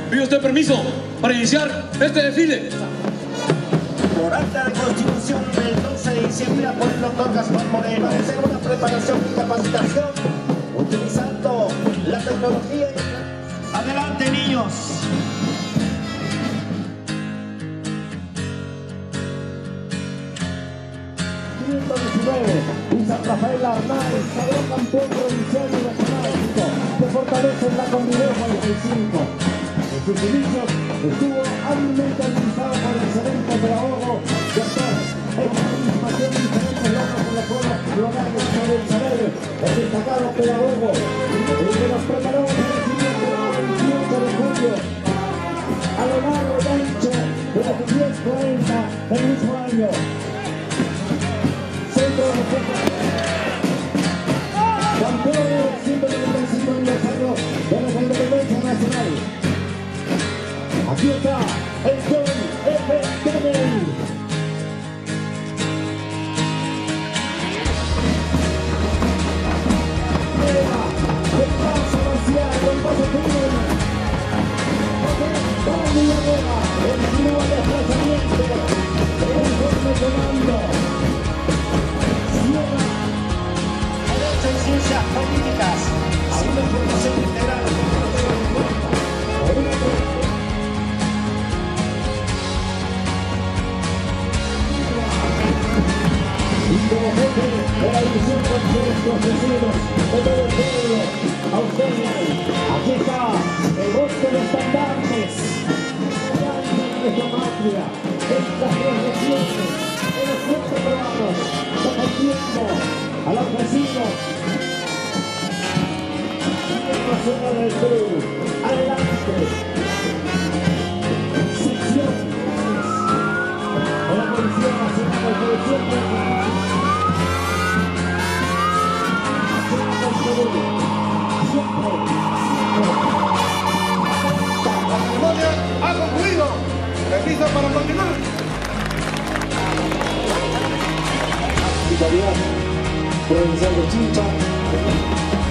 ¿Pide usted permiso para iniciar este desfile? Por acta de Constitución del 12 de diciembre por el doctor Gaspar Moreno, hacer una preparación y capacitación utilizando la tecnología. Adelante, niños. Y San Rafael Arnaiz, sagrado campeón provincial y nacional, que fortalece la convivencia del 35. En sus inicios estuvo hábilmente administrado por el excelente pedagogo, doctor en participación en diferentes logros en los pueblos locales sobre el saber, el destacado pedagogo, el que nos preparó para el recibimiento del 28 de julio, a lo largo y ancho de los 10:40 del mismo año. Campeón del 195 aniversario de nuestra independencia nacional. Aquí está el John F. Kennedy. El paso marcial, el paso firme. Dani Guerrera, el nuevo desplazamiento, el informe comando. En ciencias políticas, a una formación integral. Y como jefe de la división de nuestros vecinos, de todo el pueblo, auxiliar, aquí está el bosque de estandartes, de nuestra patria, en las tres regiones, en los 4 peruanos, defendiendo a los vecinos. Nacional del Perú, adelante. Sección de la Policía Nacional de Policía La ceremonia ha concluido. Permiso para continuar. Vitalidad Provincial de Chincha.